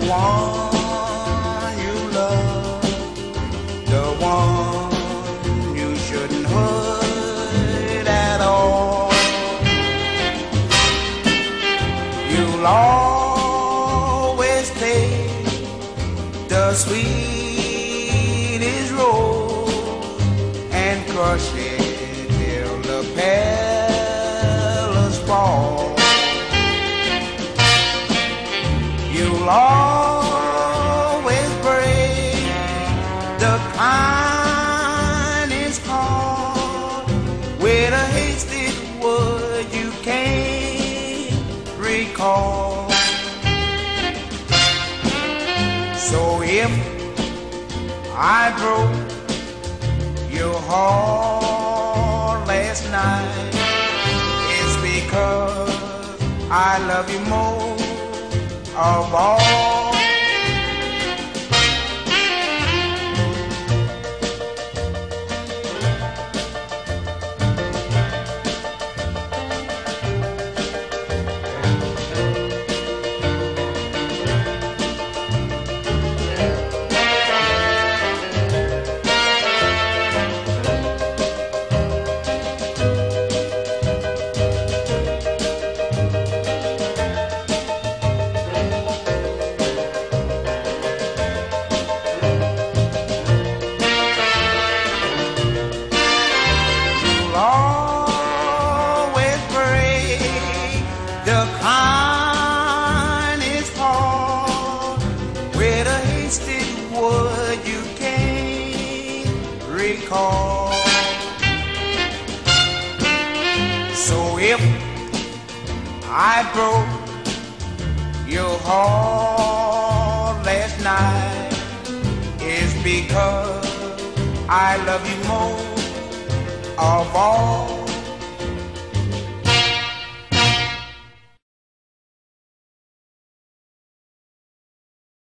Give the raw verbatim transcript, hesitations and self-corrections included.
one you love, the one you shouldn't hurt at all. You'll always take the sweetest rose and crush it till the petals fall. You'll always break the kindest heart with a hasty word you can't recall. So if I broke your heart last night, it's because I love you more of all. Always break the kindest heart with a hasty word you can't recall. So if I broke your heart last night, it's because I love you more of all.